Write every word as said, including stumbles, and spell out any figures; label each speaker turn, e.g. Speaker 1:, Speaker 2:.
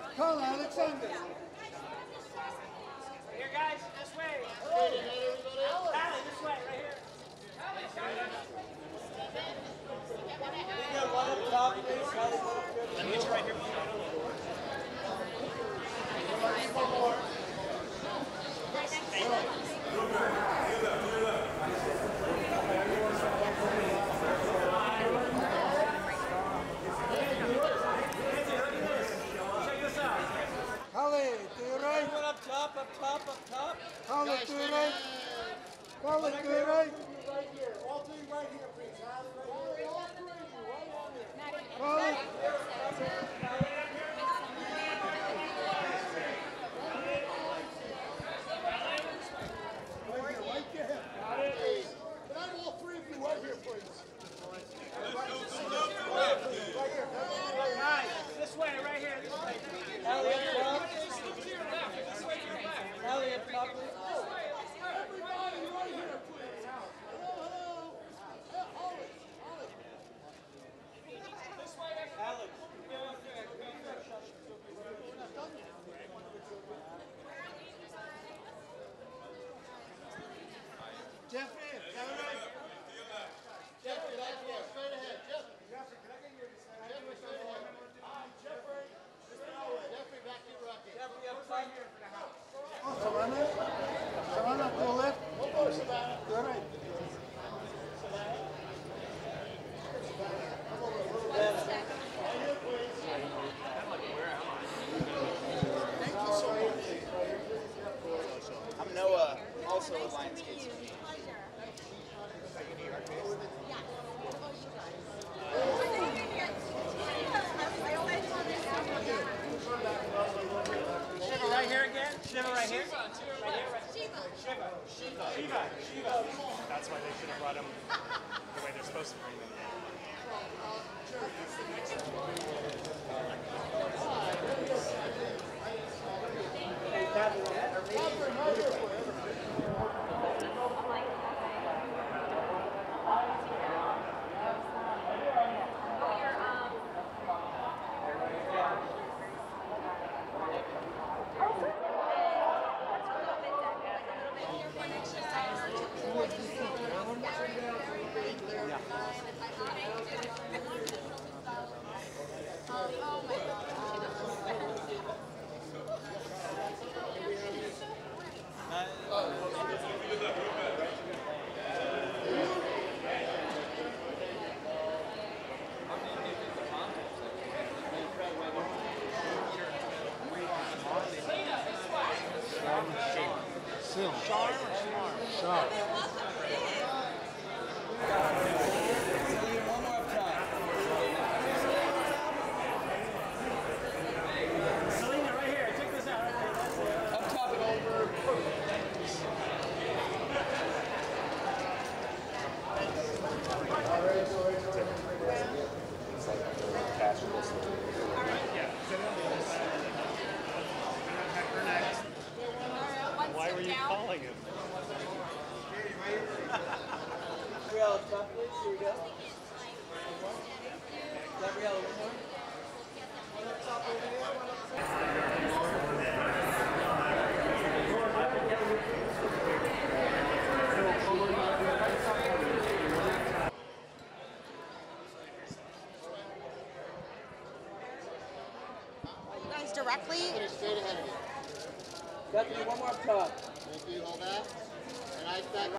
Speaker 1: Call Alexandre.
Speaker 2: Here, guys, this way. Halle, this way, right here. Let me get you right here.
Speaker 1: Halle, to your right.
Speaker 2: Everyone up top, up top, up top.
Speaker 1: Halle, to your right. Halle, to your right.
Speaker 3: Right here. All three right here, please. Halle, right here. All three of you, right on it.
Speaker 1: Halle.
Speaker 3: Right here, right here. Can I have all three of you right here, please? Right here.
Speaker 2: Guys, this way, right here, this way. Halle, up top. Halle, up top, please.
Speaker 3: Everybody right here, please. Hello, hello. Hey, Holly, Holly.
Speaker 2: Alex.
Speaker 1: Jeffrey, down right.
Speaker 3: Jeffrey, back here, straight ahead. Jeffrey. Jeffrey, can I get your Jeffrey, straight ahead. Ah, Jeffrey. Jeffrey, back here, Rocky.
Speaker 2: Jeffrey, up top.
Speaker 1: Oh, Savannah. Savannah, to your left.
Speaker 3: One more, Savannah.
Speaker 1: To your right.
Speaker 3: Thank you so much.
Speaker 2: I'm Noah, also a Lionsgate. Shiva right here again. Shiva right here. Right here. Shiva. Shiva. Shiva. Shiva. Shiva.
Speaker 4: That's why they should have brought him the way they're supposed to bring him.
Speaker 1: Sil.
Speaker 2: Charm or Charm?
Speaker 1: Sharp.
Speaker 2: One more up top. Selena, right here. Check this out. Right there. That's it. Up top and over.
Speaker 4: Why were you calling him?
Speaker 2: Gabriella, up top, please. Here we go. Gabriella, one more. One up top over here. One up
Speaker 5: You guys directly?
Speaker 3: Straight ahead of you.
Speaker 2: Deputy, one more up top.
Speaker 3: Thank you, hold that. And I back.